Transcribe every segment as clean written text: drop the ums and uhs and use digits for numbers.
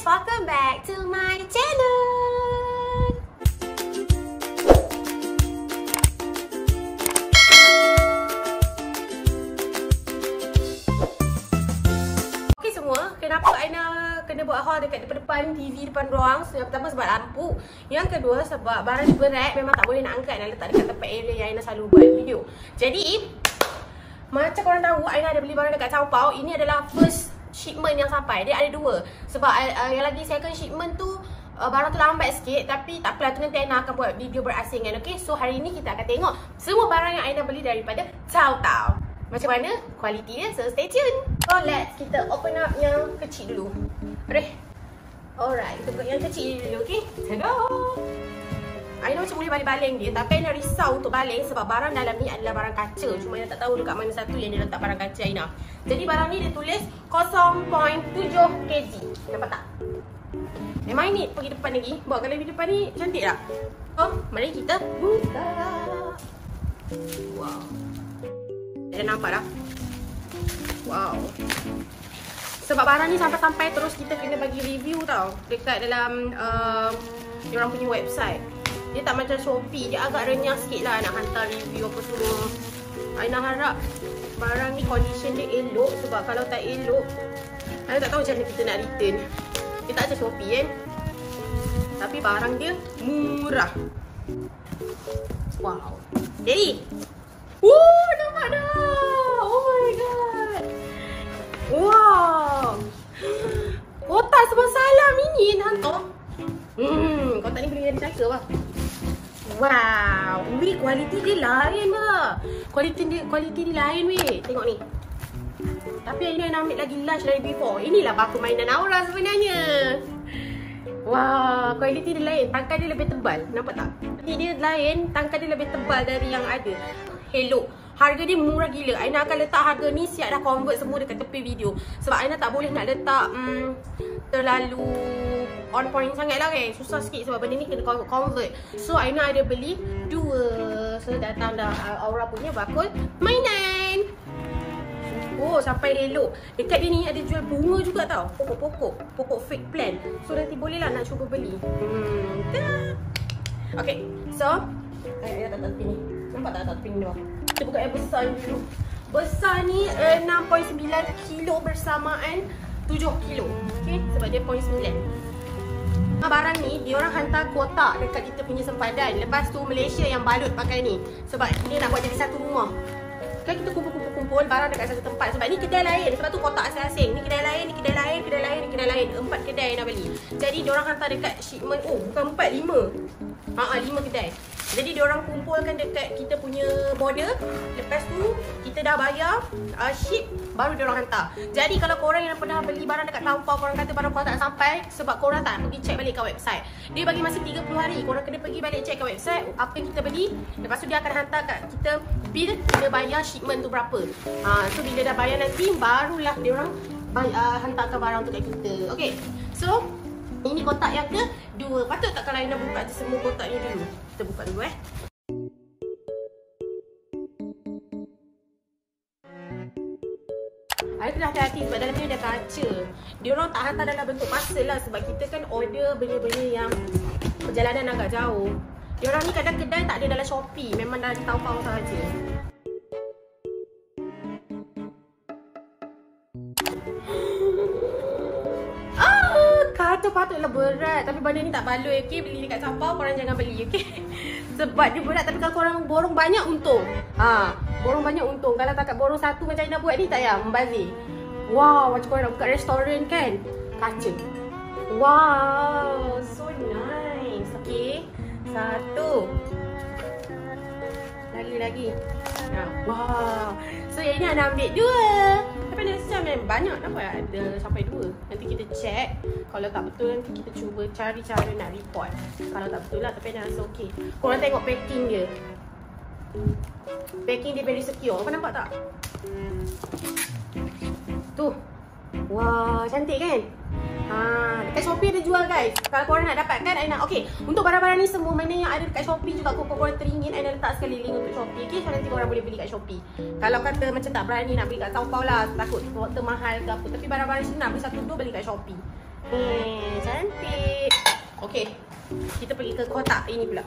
guys, welcome back to my channel. Okay semua, kenapa Aina kena buat haul dekat depan TV depan ruang? Yang pertama sebab lampu, yang kedua sebab barang ni berat, memang tak boleh nak angkat dan letak dekat tempat area yang Aina selalu buat video. Jadi macam korang tahu, Aina ada beli barang dekat Taobao. Ini adalah first shipment yang sampai. Dia ada dua. Sebab yang lagi second shipment tu barang tu lambat sikit. Tapi tak apalah, tu nanti Aina akan buat video berasingan. Okay, so hari ni kita akan tengok semua barang yang Aina beli daripada Taobao. Macam mana kualiti dia, so stay tune. So let's kita open up yang kecil dulu. Alright, kita buka yang kecil dulu, okay. Tada! Aina macam boleh baling-baling dia, tapi Aina risau untuk baling sebab barang dalam ni adalah barang kaca. Cuma Aina tak tahu dekat mana satu yang dia letak barang kaca Aina. Jadi barang ni dia tulis 0.7 kg. Nampak tak? Memang ini pergi depan lagi. Buat kalau di depan ni cantik tak? So, mari kita buka. Wow. Dah nampak dah? Wow. Sebab barang ni sampai-sampai terus kita kena bagi review tau dekat dalam diorang punya website. Dia tak macam Shopee, dia agak renyah sikit lah nak hantar review apa semua. Aina harap barang ni condition dia elok. Sebab kalau tak elok, Aina tak tahu macam mana kita nak return. Dia tak macam Shopee kan. Tapi barang dia murah. Wow. Jadi nampak dah. Oh my god. Wow. Kotak sebab salah mini hantar. Kotak ni boleh jadi jaga lah. Wow, weh, kualiti dia lain lah. Kualiti dia lain weh. Tengok ni. Tapi ini Aina ambil lagi large dari before. Inilah bapa mainan Aura sebenarnya. Wah, kualiti dia lain. Tangkai dia lebih tebal. Nampak tak? Kualiti dia lain, tangkai dia lebih tebal dari yang ada. Hello. Harga dia murah gila. Aina akan letak harga ni siap dah convert semua dekat tepi video. Sebab Aina tak boleh nak letak terlalu on point sangat lah kan. Susah sikit sebab benda ni kena convert. So Aina ada beli dua. So datang dah Aura punya bakul mainan. Oh, sampai elok. Dekat dia ni ada jual bunga juga tau. Pokok fake plant. So nanti boleh lah nak cuba beli. Okay, so Aina tak tepi ni. Nampak tak tepi ni bawah? Kita buka yang besar ni dulu. Besar ni 6.9 kilo bersamaan 7 kilo. Okay, sebab dia 0.9. Barang ni, diorang hantar kotak dekat kita punya sempadan. Lepas tu Malaysia yang balut pakai ni. Sebab dia nak buat jadi satu rumah. Kan kita kumpul barang dekat satu tempat. Sebab ni kedai lain. Sebab tu kotak asing-asing. Ni kedai lain, ni kedai lain, kedai lain, ni kedai lain. 4 kedai nak beli. Jadi diorang hantar dekat shipment. Oh, bukan 4, 5. 5 kedai. Jadi diorang kumpulkan dekat kita punya border. Lepas tu kita dah bayar ship, baru diorang hantar. Jadi kalau korang yang pernah beli barang dekat Taobao, korang kata barang korang tak sampai sebab korang tak pergi check balik kat website. Dia bagi masa 30 hari. Korang kena pergi balik check kat website apa yang kita beli. Lepas tu dia akan hantar kat kita bill, kita bayar shipment tu berapa. So bila dah bayar nanti, barulah diorang hantarkan barang tu kat kita. Okay, so ini kotak yang kedua. Patut tak kalau Aina buka semua kotak ni dulu? Kita buka dulu Aina kena hati-hati sebab dalam ni ada kaca. Diorang tak hantar dalam bentuk parcel lah. Sebab kita kan order benda-benda yang perjalanan agak jauh. Diorang ni kadang kedai tak ada dalam Shopee. Memang dalam Taobao sahaja. Kata patutlah berat. Tapi benda ni tak baloi, okay? Beli dekat Taobao, korang jangan beli, okay? Sebab dia berat, tapi kalau korang borong banyak untung. Borong banyak untung. Kalau tak borong satu macam Aina buat ni, tak payah membazir. Wow, macam korang nak buka restoran kan? Kaca. Wow, so nice. Okay, satu. Lagi. Wow. So yang ni Aina ambil dua. Tapi Aina rasa macam banyak. Nampak ada sampai dua. Nanti kita check. Kalau tak betul, nanti kita cuba cari cara nak report. Kalau tak betul lah, tapi Aina rasa okey. Korang tengok packing dia. Packing dia very secure. Kau nampak tak? Tu. Wah, cantik kan? Dekat Shopee ada jual guys. Kalau korang nak dapatkan, Aina okey. Untuk barang-barang ni semua mana yang ada dekat Shopee juga korang teringin, Aina letak sekali link untuk Shopee. Okey, so nanti korang boleh beli kat Shopee. Kalau kata macam tak berani nak beli kat Taobao lah, takut termahal ke apa. Tapi barang-barang sini nak beli 1-2 beli kat Shopee. Okay, kita pergi ke kotak ini pula.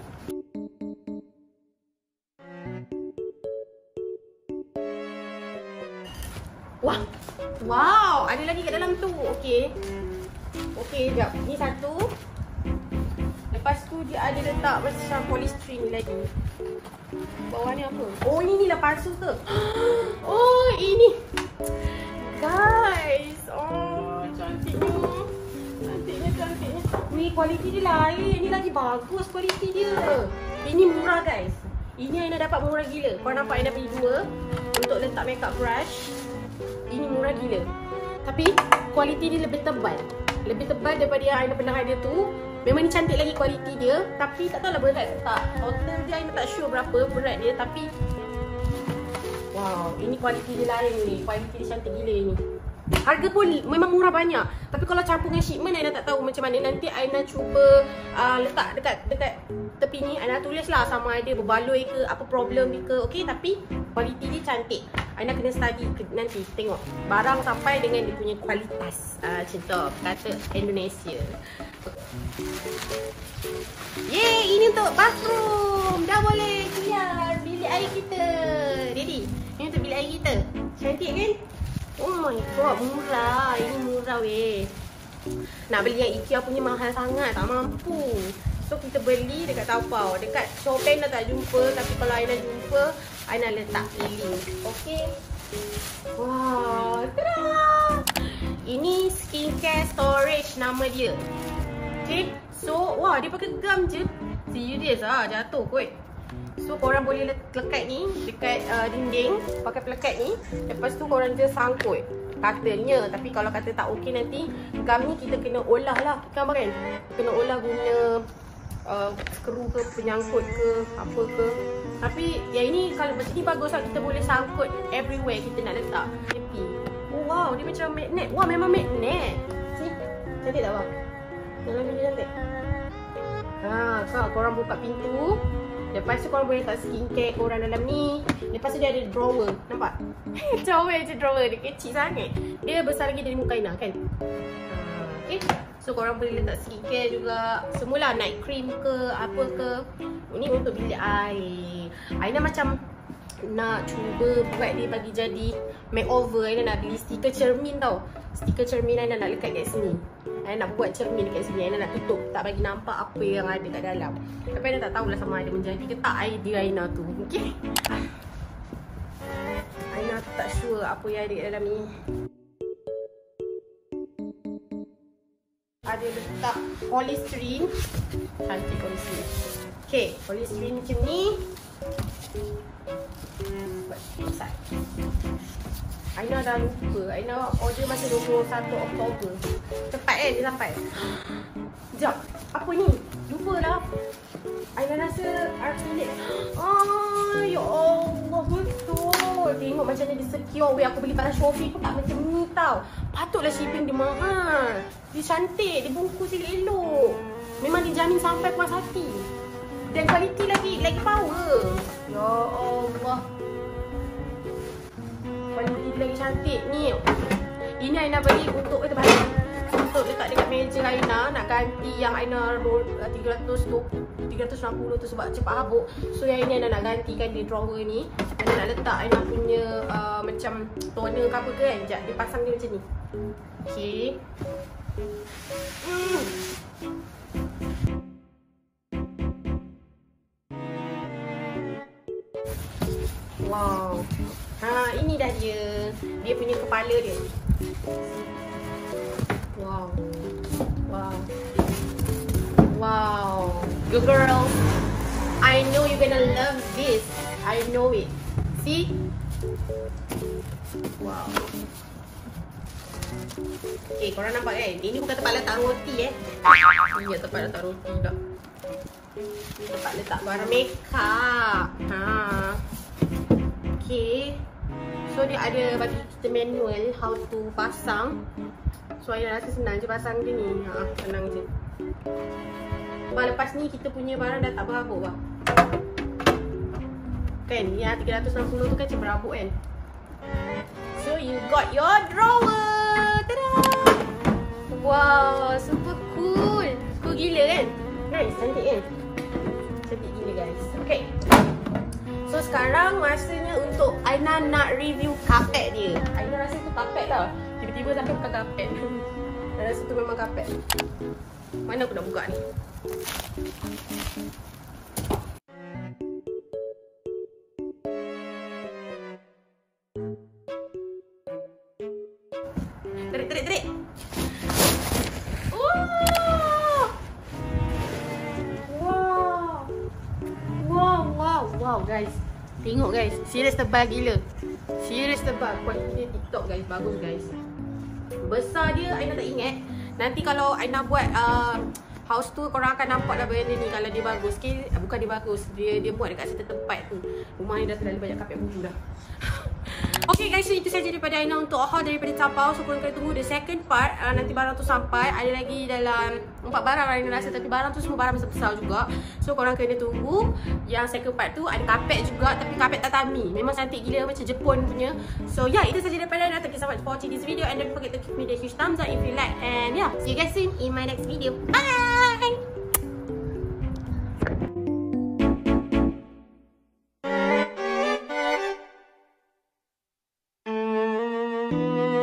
Wah, wow, ada lagi kat dalam tu. Okay, sekejap. Ni satu. Lepas tu dia ada letak macam polystyrene lagi. Bawah ni apa? Oh, ini lah palsu ke? Oh, ini. Guys, oh, cantiknya. Cantiknya. Ni kualiti dia lain. Ni lagi bagus kualiti dia. Ini murah guys. Ini Aina dapat murah gila. Kau nampak Aina beli 2 untuk letak makeup brush. Ini murah gila. Tapi kualiti dia lebih tebal. Lebih tebal daripada yang Aina pernah ada tu. Memang ni cantik lagi kualiti dia. Tapi tak tahulah berat ke tak. Total dia Aina tak sure berapa berat dia. Tapi wow, ini kualiti dia lain ni. Kualiti dia cantik gila ni. Harga pun memang murah banyak. Tapi kalau campur dengan shipment, Aina tak tahu macam mana. Nanti Aina cuba letak dekat tepi ni. Aina tulis lah sama ada berbaloi ke, apa problem dia ke. Okay, tapi kualiti dia cantik. Aina kena study nanti tengok barang sampai dengan dia punya kualitas. Macam tu kata Indonesia. Yeay, ini untuk bathroom. Dah boleh keluar bilik air kita. Ready? Ini untuk bilik air kita. Cantik kan? Oh my god, murah. Ini murah weh. Nak beli yang IKEA punya mahal sangat, tak mampu. So kita beli dekat Taobao. Dekat Shopee dah tak jumpa. Tapi kalau Aina jumpa, Aina letak link. Okay. Wah, tada! Ini skincare storage nama dia. Okay. So, wah, dia pakai gam je. Serius lah, jatuh kot. So korang boleh lekat ni dekat dinding, pakai pelekat ni. Lepas tu korang je sangkut katanya. Tapi kalau kata tak okey, nanti gam ni kita kena olah lah. Gambar kan? Kena olah guna skru ke, penyangkut ke, apa ke. Tapi yang ini kalau macam ni bagus lah. Kita boleh sangkut everywhere kita nak letak tepi. Oh wow, dia macam magnet. Wah, memang magnet. See? Cantik tak bang? Dalam ni cantik. Korang buka pintu. Lepas tu korang boleh letak skincare korang dalam ni. Lepas tu dia ada drawer. Nampak? Drawer dia kecil sangat. Dia besar lagi dari muka Aina kan? Okay. So korang boleh letak skincare juga. Semula night cream ke, apa ke. Ini untuk bilik air. Aina macam nak cuba buat dia bagi jadi makeover. Aina nak beli stiker cermin tau. Stiker cermin Aina nak lekat kat sini. Aina nak buat cermin dekat sini. Aina nak tutup, tak bagi nampak apa yang ada kat dalam. Tapi Aina tak tahulah sama ada menjadi ke tak idea Aina tu. Okay. Aina tak sure apa yang ada kat dalam ni. Ada letak polystyrene. Cantik polystyrene. Okay, polystyrene macam ni. Buat inside. Aina dah lupa. Aina order masa 21 Oktober. Cepat kan dia sampai. Sekejap. Apa ni? Lupa lah. Aina rasa artilet. Ya Allah, betul. Tengok macam ni dia secure. Weh, aku beli pada Shopee pun tak macam ni tau. Patutlah shipping dia mahal. Dia cantik. Dia bungkus elok-elok. Memang dijamin sampai puas hati. Dan kualiti lagi power. Ya Allah. Kualiti lagi cantik ni. Ini Aina beli untuk untuk letak dekat meja Aina. Nak ganti yang Aina 360 tu sebab cepat habuk. So yang ini Aina nak gantikan di drawer ni. Aina nak letak Aina punya macam toner ke apa ke kan. Sekejap, dia pasang dia macam ni. Okay. Wow. Ini dah dia. Dia punya kepala dia. Wow. Good girl. I know you're gonna love this. I know it. See? Wow. Okay, korang nampak kan? Ini bukan tempat letak roti Ini tempat letak roti tak. Ini tempat letak barang makeup. Okay. So dia ada bagi kita manual how to pasang. So Aina rasa senang je pasang dia ni. Senang je. Lepas ni kita punya barang dah tak berhabuk lah. Kan yang 360 tu kan macam berhabuk kan. So you got your drawer. Tada! Wow, super cool. Cool gila kan? cantik kan? Cantik gila guys. Okay. So sekarang masanya untuk Aina nak review kapet dia. Aina rasa tu kapet tau. Tiba-tiba sampai bukan kapet. Aina rasa tu memang kapet. Mana aku nak buka ni? Terik. Wow guys. Tengok guys. Serius tebal gila. Serius tebal. Kualiti TikTok guys. Bagus guys. Besar dia Aina tak ingat. Nanti kalau Aina buat house tour korang akan nampak lah benda ni kalau dia bagus. Okay? Bukan dia bagus. Dia buat dekat satu tempat tu. Rumah ni dah terlalu banyak kapet buku dah. Okay guys, so itu saja daripada Aina untuk haul daripada Taobao. So korang kena tunggu the second part. Nanti barang tu sampai. Ada lagi dalam 4 barang Aina rasa. Tapi barang tu semua barang besar-besar juga. So korang kena tunggu. Yang second part tu ada kapet juga. Tapi kapet tatami. Memang cantik gila macam Jepun punya. So yeah, itu saja daripada Aina. Thank you so much for watching this video. And don't forget to give me the huge thumbs up if you like. And yeah, see you guys soon in my next video. Bye! Thank you.